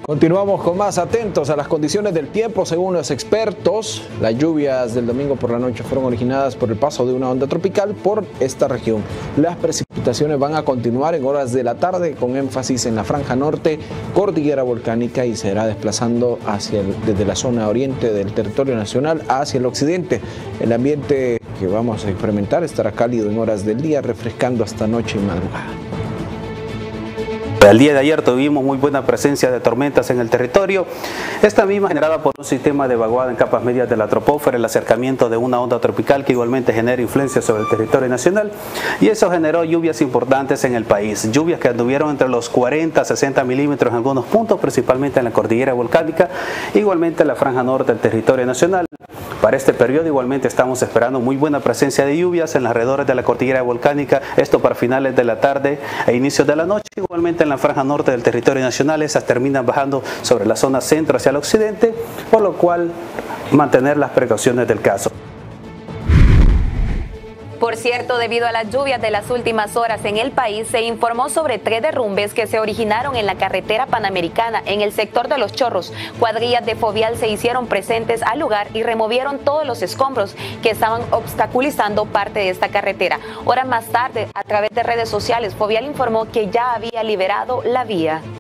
Continuamos con más, atentos a las condiciones del tiempo. Según los expertos, las lluvias del domingo por la noche fueron originadas por el paso de una onda tropical por esta región. Las precipitaciones van a continuar en horas de la tarde, con énfasis en la franja norte, cordillera volcánica, y se irá desplazando desde la zona oriente del territorio nacional hacia el occidente. El ambiente que vamos a experimentar estará cálido en horas del día, refrescando hasta noche y madrugada. El día de ayer tuvimos muy buena presencia de tormentas en el territorio, esta misma generada por un sistema de vaguada en capas medias de la troposfera, el acercamiento de una onda tropical que igualmente genera influencia sobre el territorio nacional, y eso generó lluvias importantes en el país, lluvias que anduvieron entre los 40 a 60 milímetros en algunos puntos, principalmente en la cordillera volcánica, igualmente en la franja norte del territorio nacional. Para este periodo igualmente estamos esperando muy buena presencia de lluvias en los alrededores de la cordillera volcánica, esto para finales de la tarde e inicios de la noche, igualmente en la franja norte del territorio nacional. Esas terminan bajando sobre la zona centro hacia el occidente, por lo cual mantener las precauciones del caso. Por cierto, debido a las lluvias de las últimas horas en el país, se informó sobre 3 derrumbes que se originaron en la carretera panamericana en el sector de Los Chorros. Cuadrillas de Fovial se hicieron presentes al lugar y removieron todos los escombros que estaban obstaculizando parte de esta carretera. Horas más tarde, a través de redes sociales, Fovial informó que ya había liberado la vía.